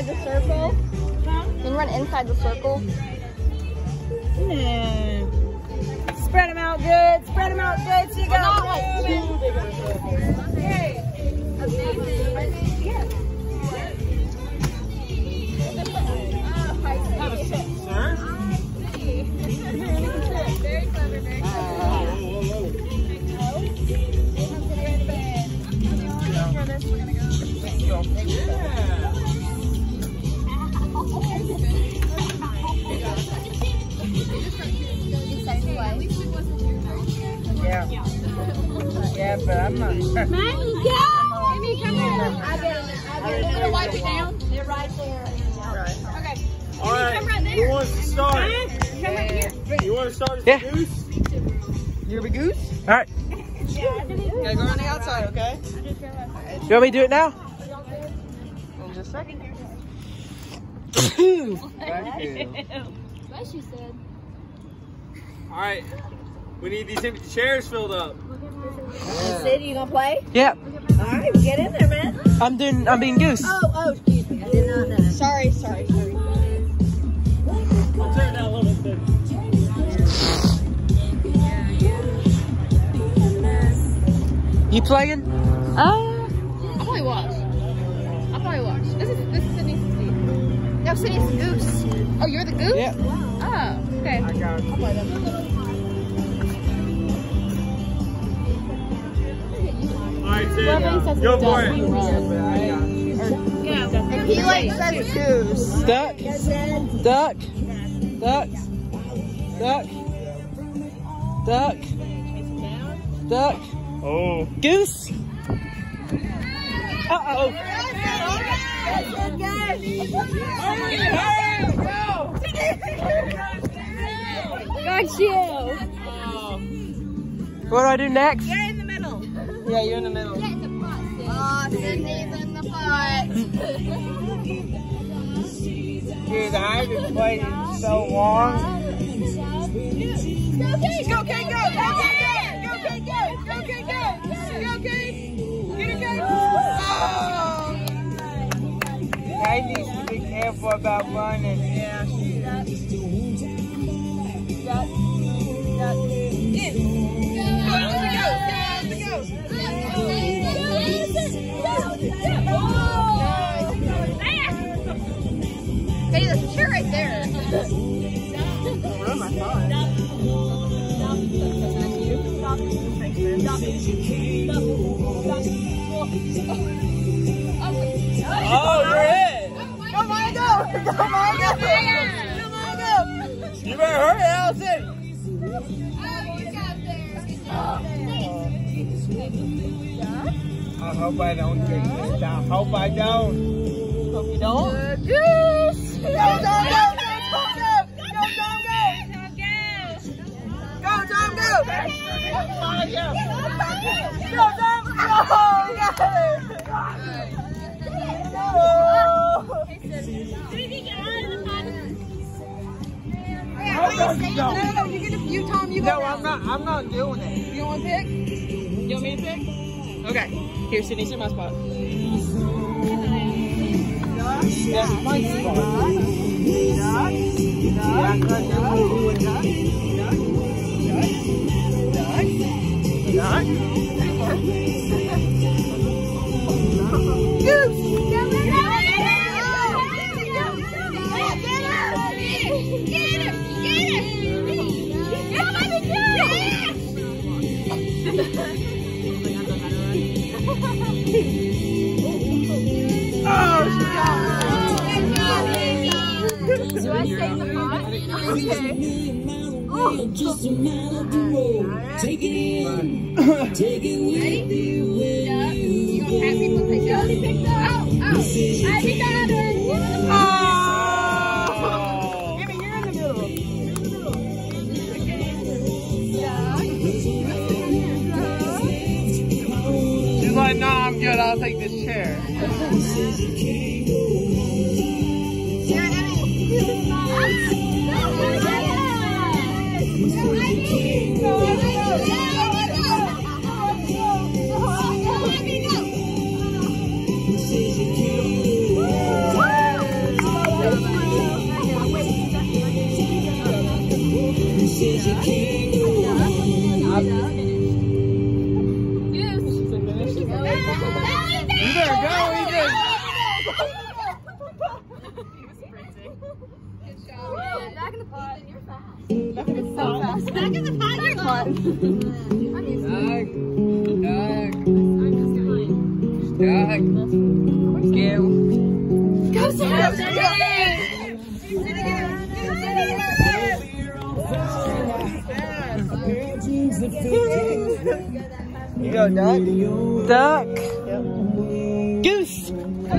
inside the circle? Can you run inside the circle? Nah. Spread them out good. Spread them out good. So you got not like too big of a circle. Okay. Have a seat, sir. Very clever, very Yeah. Yeah, but I'm not. Come here. I get it. I'm gonna wipe it down. They're right there. Right. Okay. All right. Who wants to start? You want to start as a goose? You're a goose? All right. Gotta go on the outside, okay? You want me to do it now? In just a second. What she said. All right. We need these empty chairs filled up. Sid, you gonna play? Yep. All right, get in there, man. I'm being goose. Oh, excuse me. I did not know. Sorry. I'll turn it down a little bit. You playing? I'll probably watch. This is Sydney's seat. No, Sydney's the goose. Oh, you're the goose? Yeah. Oh, okay. I got it. I'll play them. All right, Sid. Go for it. And he like says goose. Duck. Duck. Duck. Duck. Duck. Duck. Oh. Goose. Uh-oh. Got you. What do I do next? You're in the middle. Yeah, you're in the middle. Get in the pot, Sid. Oh, Sydney's in the pot. Dude, I've been waiting so long. I need to be careful about running. Yeah, she does. Hey, there's a chair right there. Oh, you're it. Come on, go! Come on, go! Come on, go! You better hurry, Allison. I hope I don't get this down. Hope I don't. Hope you don't. Goose! Go, Tom, go! Go, Tom, go! Come on, go! Go, Tom! Go! No, you Tom, you go. No, I'm not doing it. You want to pick? You want me to pick? Okay. Here, Sydney's in my spot. That's my spot. Do I stay in the pot? Okay. Just a mile up the road. Take it in. Take it with you. You gonna have people pick up? I picked up. Give me, you're in the middle. She's like, no, I'm good. I'll take this chair. You go, duck. Duck. Goose.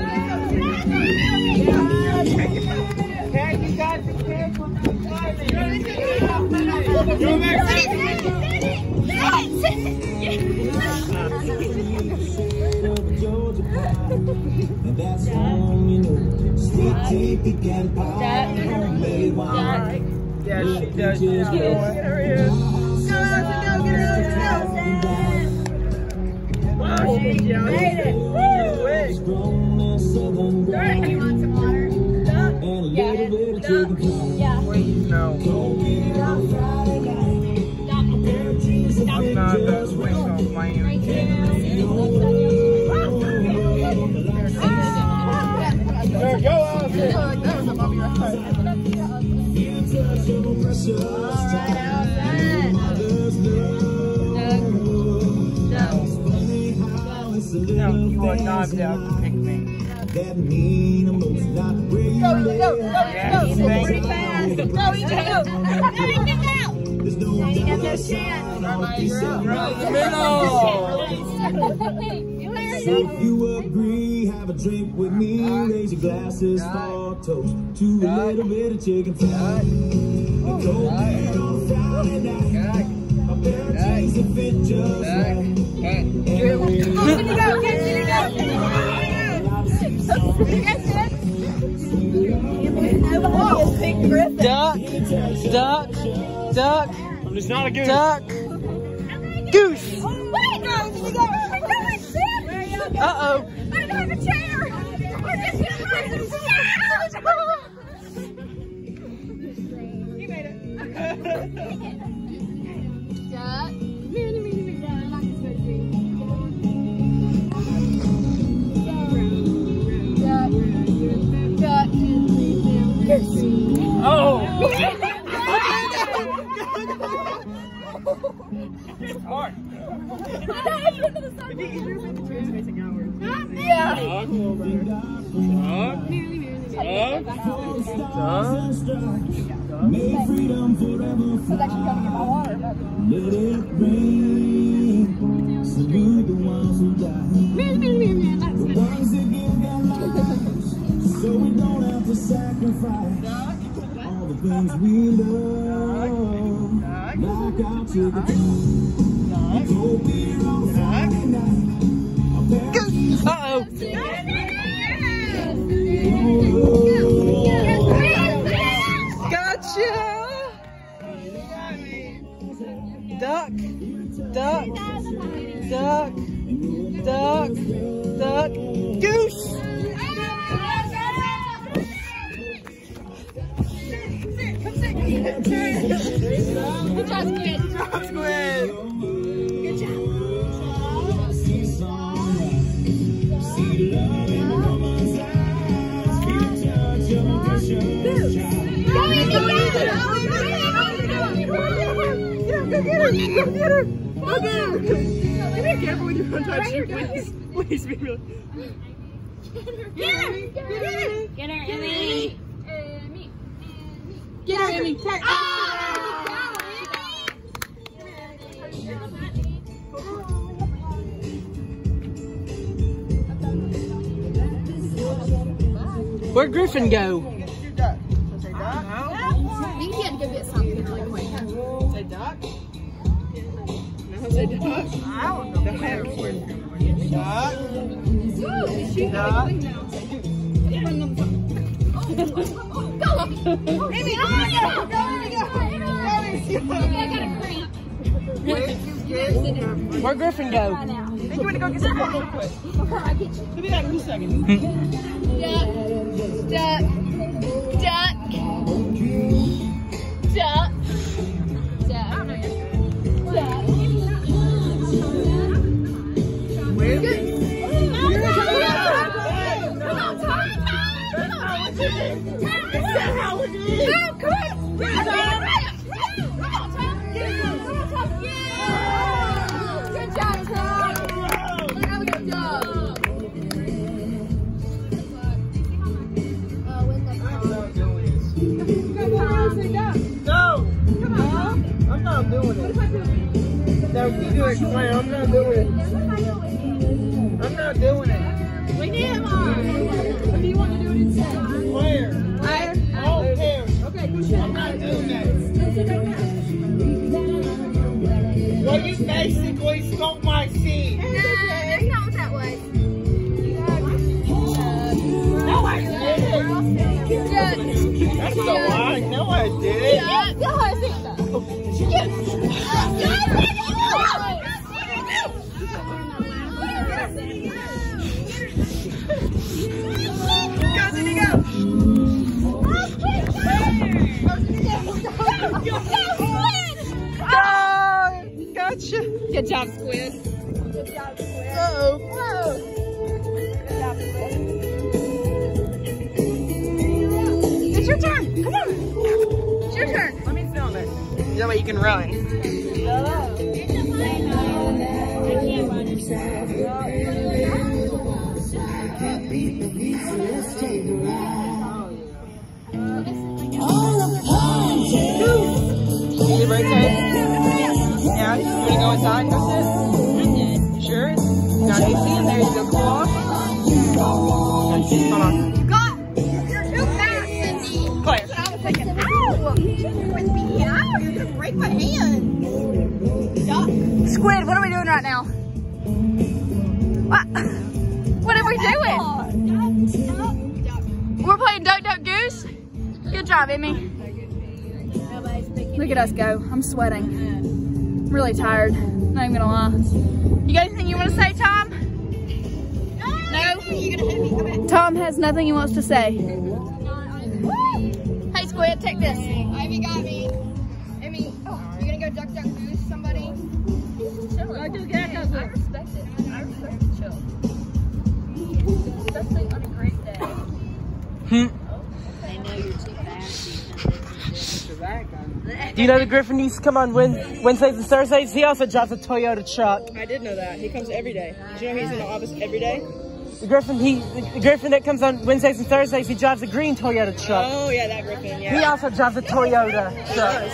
Yeah, she does. You are not there to pick me. Go, pretty fast. Go, you go. You have no chance. So if you agree, have a drink with me. Raise your glasses for toast to a little bit of chicken fried. A cold beer on a Friday night. A pair of jeans that fit just right. Duck. Duck. Duck. It's not a goose. Duck. Goose. Uh-oh. I don't have a chair. You made it. Duck. Duck. Oh! Smart. Yeah. May freedom forever fly. Let it rain. Salute the ones who die. The ones that give their lives, so we don't have to sacrifice all the things we love. Like our chicken. Cold beer on a Friday night. Uh-oh. Gotcha. Duck. Duck. Duck. Duck. Duck. Goose. Good job, Squid. Squid. Good job. Be careful when you're touch your wings. Please be really. Get her, Emmy. Get her, Emmy. Where'd Griffin go? Say duck. Say duck. You had to go get something really quick. Say duck. No, say duck. I don't know. Duck. Duck. Go! Emmy, oh yeah! Go, Emmy, go! Emmy, I got a cramp. Where'd Griffin go? I think you want to go get some real quick. We'll be back in a second. Duck. Duck. Duck. Duck. Duck. Duck. Where? Come on, Tom. Come on. Come on. No, you do it, Claire. I'm not doing it. I'm not doing it. We need him on. What do you want to do it instead? Claire. Claire? I don't care. Okay, good I'm not doing that. Well, you basically stole my seat. That's not what that was. No, I didn't. That's a lie. No, I didn't. Go ahead, sing it though. Gotcha. Good job, Squid. Good job, Squid. Uh-oh. Whoa. Good job, Squid. It's your turn. Come on. It's your turn. Let me film it. That way you can run. Need a break time? Yeah, you want to go inside and go sit? Sure? Got AC in there, you go cool off? Okay, hold on. You're too fast, Cindy. Claire. I was thinking, ow! With me, ow! You're gonna break my hand. Squid, what are we doing right now? What are we doing? We're playing Duck Duck Goose. Good job, Emmy. Look at us go. I'm sweating. I'm really tired. Not even gonna lie. You got anything you want to say, Tom? No? Tom has nothing he wants to say. Hey, Squid, take this. Ivy got me. Emmy, you gonna go Duck Duck Goose somebody? I do get it. I respect it. I respect the chill. Especially on a great day. Do you know the Griffin used to come on Wednesdays and Thursdays? He also drives a Toyota truck. I did know that. He comes every day. Did you know he's in the office every day? The Griffin that comes on Wednesdays and Thursdays, he drives a green Toyota truck. Oh, yeah, that Griffin, yeah. He also drives a Toyota truck.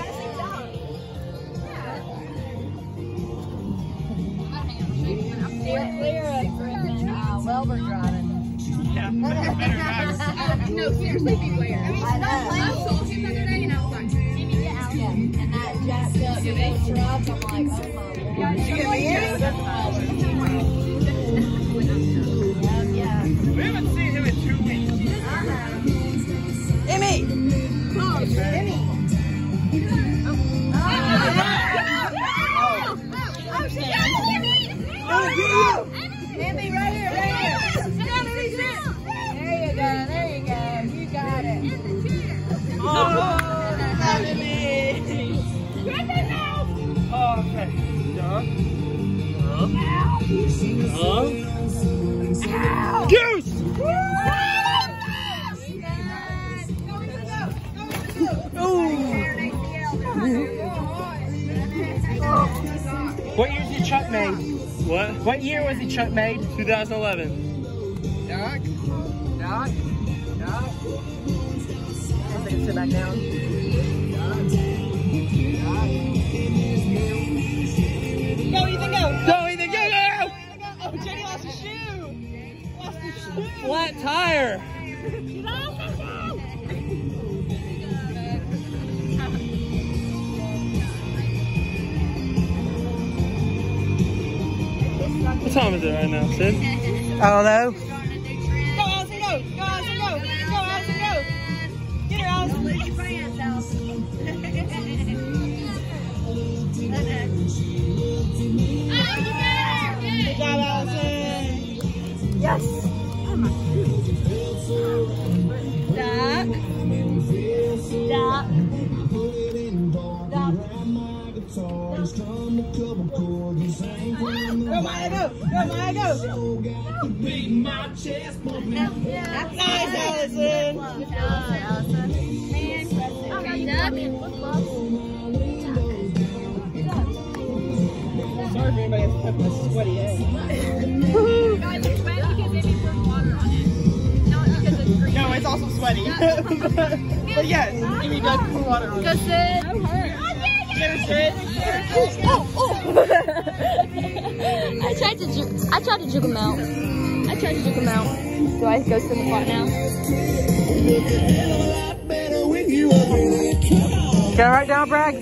Welber driving. Yeah, better drivers. No, seriously, beware. I mean, I told you the other day, and I was like, Jimmy, get out. Yeah, and that jacked up truck, I'm like, oh my God. Did you get me in? Yeah. We haven't seen him in 2 weeks. Emmy! Oh, Emmy. Oh, she got it, Emmy! Emmy, right here, right here. There you go, you got it. Oh, okay. Goose! What year's your truck made? What? What year was the truck made? 2011. Doc? Doc? Doc? I think sit back down. Go, Ethan, go! Go, Ethan, go, go! Oh, Jenny lost his shoe! Lost his shoe! Flat tire. What time is it right now, Sid? I don't know. Go, Allison, go! Go, Allison, go! Go, Allison, go! Get her, Allison! Put your pants, Allison. Good job, Allison! Yes! Doc. Doc. Go, Maya, go! Go, Maya, go! Nice, Allison! Good job, Allison. Sorry for anybody that's having a sweaty ass. Guys, it's wet because they didn't put water on it. Not because it's green. No, it's also sweaty. But yes, Amy does put water on it. Go sit. No hurt. Get her straight. I tried to juke him out. Do I go sit in the pot now? Can I write down, Braggs?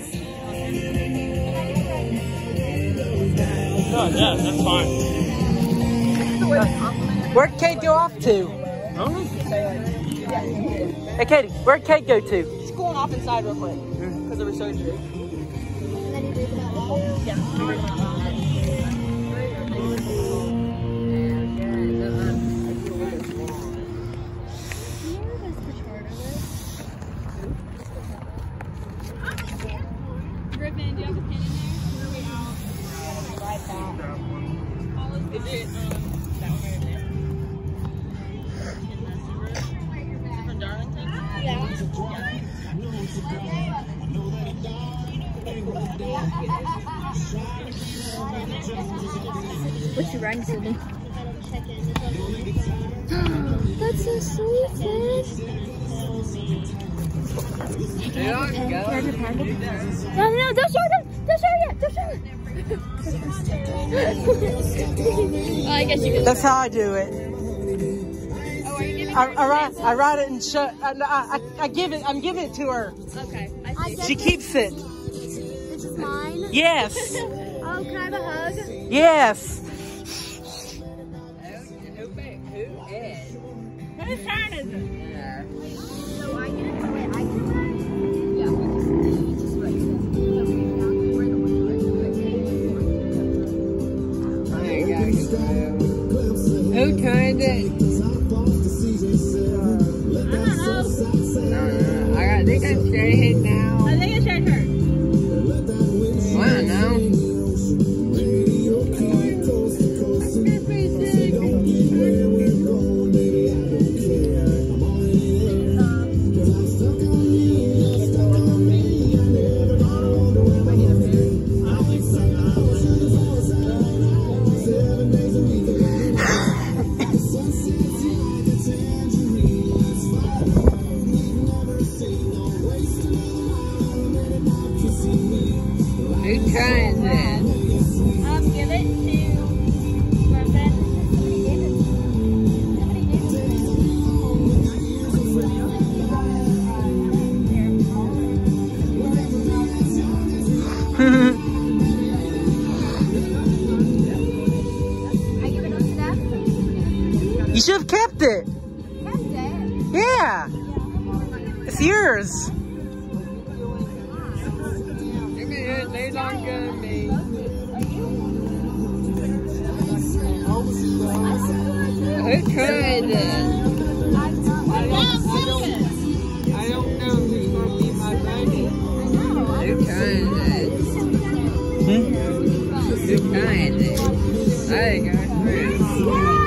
Oh, yeah, that's fine. Where'd Kate go off to? Huh? Hey, Katie, where'd Kate go to? She's going off inside real quick because of her surgery. Griffin, do you have a pen in there? Is it that one right there? From Darlington? What's your rank, Sydney? That's so sweet, sis. Can I have your pen? No, don't show them! Don't show yet! Don't show it! Well, I guess you could. That's how I do it. Oh, are you giving I write it and show. I give it. I'm giving it to her. Okay, I see. She keeps it. This is mine? Yes. Oh, can I have a hug? Yes. Whose turn is it? So I get it? Wait, I get it? Yeah. Just right there. Who turned it? I think I'm straight now. I think it's your turn. I don't know. Who turned it? Give it to Griffin. Somebody gave it. Somebody gave it to me. I give it to them? You should have kept it. Kept it. Yeah. It's yours. They don't get me. Who turned it? I don't know who's going to be my buddy. Who turned it? Who turned it? I got friends.